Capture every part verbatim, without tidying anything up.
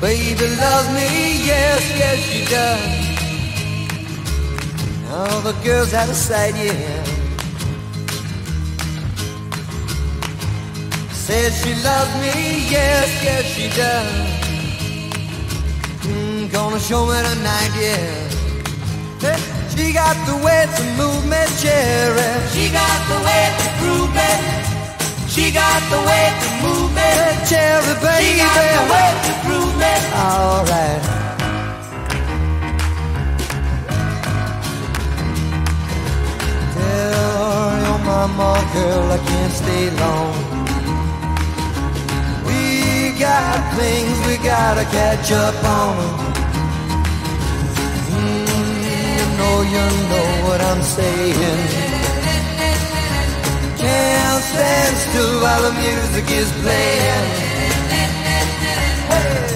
Baby loves me, yes, yes she does. All the girls out of sight, yeah. Says she loves me, yes, yes she does. Mm, gonna show me tonight, yeah. Hey, she got the way to move me, cherry. She got the way to groove me. She got the way to move me, cherry baby. She got the way to groove me. All right. Tell your mama, girl, I can't stay long. We got things we gotta catch up on. Mm, you know, you know what I'm saying. Can't stand still while the music is playing. Hey.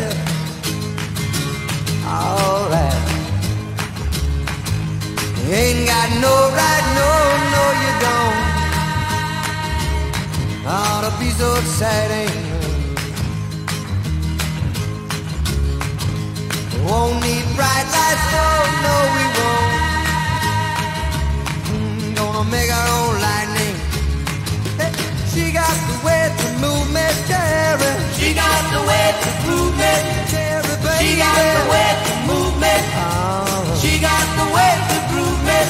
All right. You ain't got no right, no, no you don't. Ought to be so exciting. We won't need bright lights, no, no we won't. Mm, gonna make our own lightning. She got the way to move me, cherry. She got the way to groove me, cherry baby. She got the way to move me. Oh. She got the way to groove me.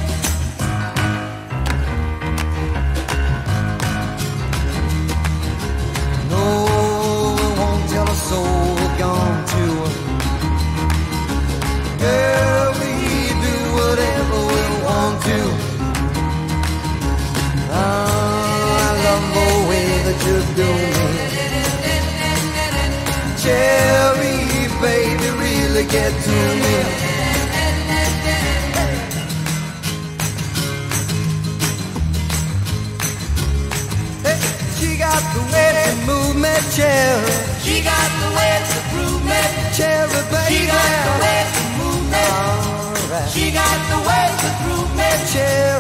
No, we won't tell a soul we're gone to. Girl, we do whatever we want to. Oh. The way that you're doing, cherry baby, really get to me. Hey, she got the way to move me, cherry. She got the way to groove me, cherry baby. She got the way to move me. All right. She got the way to groove me, cherry.